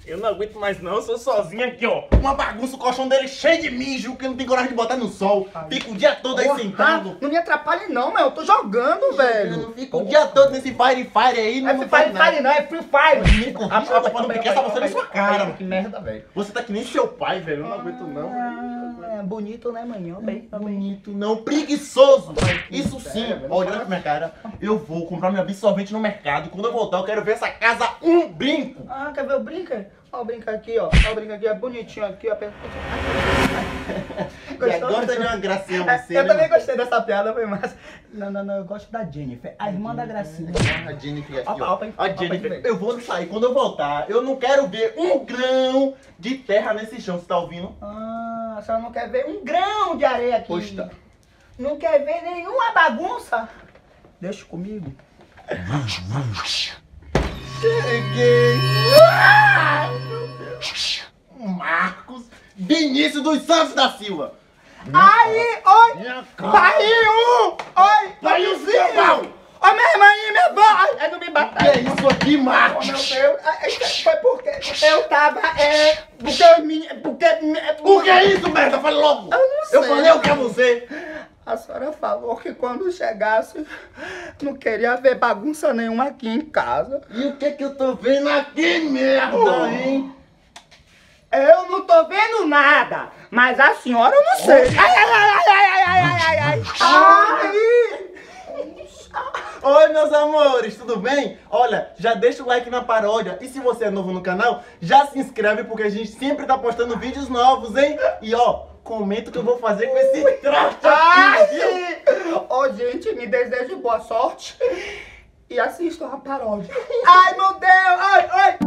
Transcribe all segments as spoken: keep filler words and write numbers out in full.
Eu não aguento mais não, eu sou sozinho aqui, ó. Uma bagunça, o colchão dele cheio de mijo, que não tem coragem de botar no sol. Ai. Fica o dia todo aí sentado. Não me atrapalhe não, meu. Eu tô jogando, velho. Fica o dia todo nesse Fire Fire aí. Não é Fire Fire não, é Free Fire. Ah, tá falando que essa você na sua cara. Que merda, velho. Você tá que nem seu pai, velho. Eu não aguento não. Ah, bonito, né, manhã? Bem, bonito não, preguiçoso. Isso sim. Olha pra minha cara. Eu vou comprar meu absorvente no mercado. Quando eu voltar, eu quero ver essa casa um brinco. Ah, quer ver o brinco? Ó, o brinco aqui, ó. Ó, o brinco aqui, é bonitinho aqui, ó. Gostou? Gosta de uma gracinha você, Eu né? também gostei dessa piada, foi massa. Não, não, não, eu gosto da Jennifer, a irmã da Gracinha. A Jennifer aqui, Opa, ó. opa, A Jennifer, eu vou sair. Quando eu voltar, eu não quero ver um grão de terra nesse chão, você tá ouvindo? Ah, a senhora não quer ver um grão de areia aqui? Pois tá. Não quer ver nenhuma bagunça? Deixa comigo. Cheguei! Ai, meu Deus! Marcos Vinícius dos Santos da Silva! Aí, oi! Paiu! Oi! Paiuzinho! Ó, minha irmã e minha avó! Ai, não me bata! Que é isso aqui, Marcos? Oh, meu Deus! Ai, foi porque eu tava, é... Porque eu me... Porque... O que é isso, merda? Fala logo! Eu não sei! Eu falei o que é você? A senhora falou que quando chegasse, não queria ver bagunça nenhuma aqui em casa. E o que que eu tô vendo aqui, merda, hein? Eu não tô vendo nada, mas a senhora eu não sei. Ai, ai, ai, ai, ai, ai, ai, ai, ai. Oi, meus amores, tudo bem? Olha, já deixa o like na paródia. E se você é novo no canal, já se inscreve, porque a gente sempre tá postando vídeos novos, hein? E ó, comenta o que eu vou fazer com esse traste aqui, viu? Ô, oh, gente, me desejo boa sorte e assistam a paródia. Ai, meu Deus! Ai, ai!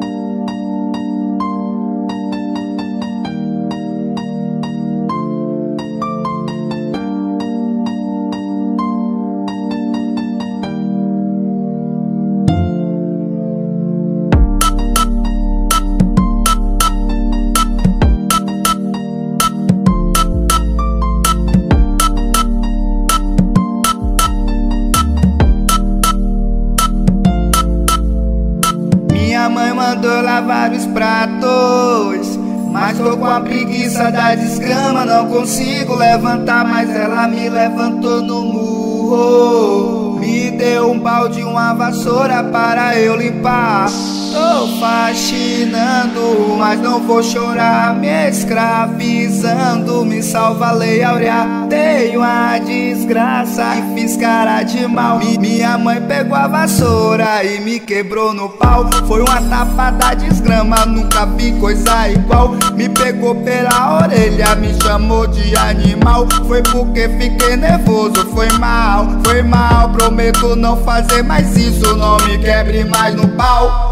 Mandou lavar os pratos, mas tô com a preguiça da desgrama. Não consigo levantar, mas ela me levantou no murro. Me deu um balde, uma vassoura para eu limpar. Tô faxinando, mas não vou chorar. Me escravizando, me salva a lei áurea. Tenho a desgraça e fiz cara de mal. Minha mãe pegou a vassoura e me quebrou no pau. Foi uma tapa da desgrama, nunca vi coisa igual. Me pegou pela orelha, me chamou de animal. Foi porque fiquei nervoso, foi mal, foi mal. Prometo não fazer mais isso, não me quebre mais no pau.